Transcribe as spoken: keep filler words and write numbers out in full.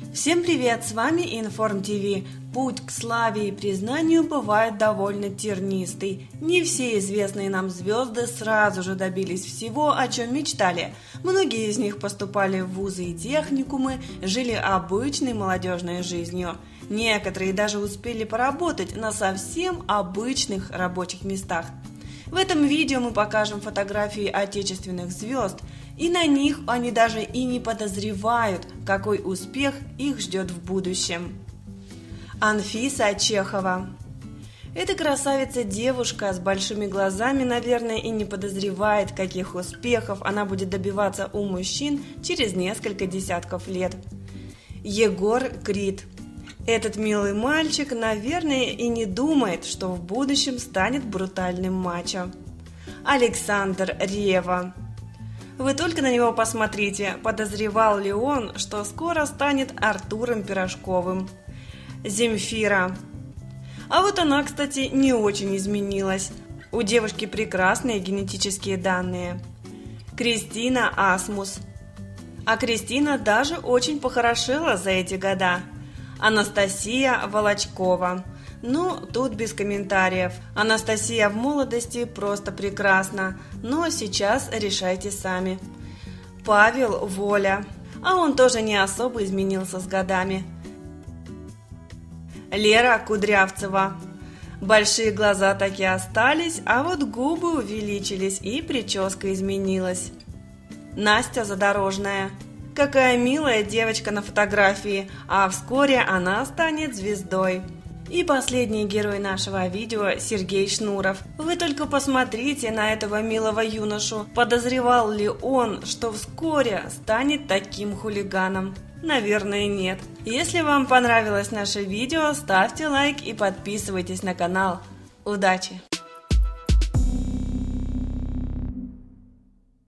Всем привет, с вами Информ ТВ. Путь к славе и признанию бывает довольно тернистый. Не все известные нам звезды сразу же добились всего, о чем мечтали. Многие из них поступали в вузы и техникумы, жили обычной молодежной жизнью. Некоторые даже успели поработать на совсем обычных рабочих местах. В этом видео мы покажем фотографии отечественных звезд, и на них они даже и не подозревают, какой успех их ждет в будущем. Анфиса Чехова. Эта красавица-девушка с большими глазами, наверное, и не подозревает, каких успехов она будет добиваться у мужчин через несколько десятков лет. Егор Крид. Этот милый мальчик, наверное, и не думает, что в будущем станет брутальным мачо. Александр Ревва. Вы только на него посмотрите, подозревал ли он, что скоро станет Артуром Пирожковым. Земфира. А вот она, кстати, не очень изменилась. У девушки прекрасные генетические данные. Кристина Асмус. А Кристина даже очень похорошела за эти года. Анастасия Волочкова. Ну, тут без комментариев. Анастасия в молодости просто прекрасна, но сейчас решайте сами. Павел Воля. А он тоже не особо изменился с годами. Лера Кудрявцева. Большие глаза так и остались, а вот губы увеличились и прическа изменилась. Настя Задорожная. Какая милая девочка на фотографии, а вскоре она станет звездой. И последний герой нашего видео – Сергей Шнуров. Вы только посмотрите на этого милого юношу. Подозревал ли он, что вскоре станет таким хулиганом? Наверное, нет. Если вам понравилось наше видео, ставьте лайк и подписывайтесь на канал. Удачи!